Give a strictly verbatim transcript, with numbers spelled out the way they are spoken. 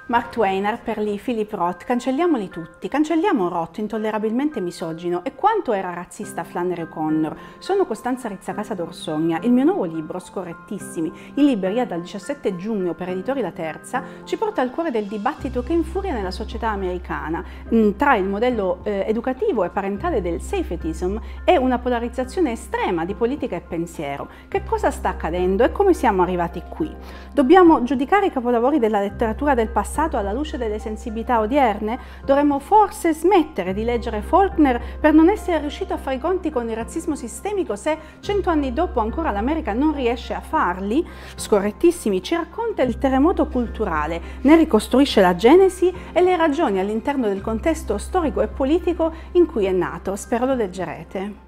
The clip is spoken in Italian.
Mark Twain, Harper Lee, Philip Roth, cancelliamoli tutti. Cancelliamo Roth, intollerabilmente misogino, e quanto era razzista Flannery O'Connor. Sono Costanza Rizzacasa d'Orsogna. Il mio nuovo libro, Scorrettissimi, in libreria dal diciassette giugno per Editori La Terza, ci porta al cuore del dibattito che infuria nella società americana tra il modello eh, educativo e parentale del safetyism e una polarizzazione estrema di politica e pensiero. Che cosa sta accadendo e come siamo arrivati qui? Dobbiamo giudicare i capolavori della letteratura del passato alla luce delle sensibilità odierne? Dovremmo forse smettere di leggere Faulkner per non essere riuscito a fare i conti con il razzismo sistemico se cento anni dopo ancora l'America non riesce a farli? Scorrettissimi ci racconta il terremoto culturale, ne ricostruisce la genesi e le ragioni all'interno del contesto storico e politico in cui è nato. Spero lo leggerete.